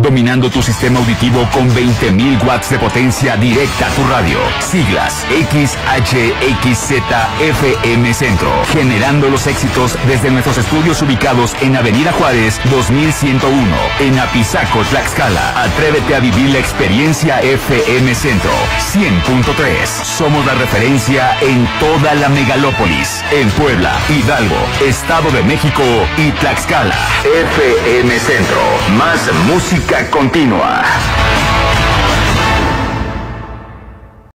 dominando tu sistema auditivo con 20.000 watts de potencia directa a tu radio. Siglas XHXZFM Centro, generando los éxitos desde nuestros estudios ubicados en Avenida Juárez 2101, en Apizaco, Tlaxcala. Atrévete a vivir la experiencia FM Centro 100.3. Somos la referencia en toda la megalópolis, en Puebla, Hidalgo, Estado de México y Tlaxcala. FM Centro, más música continua.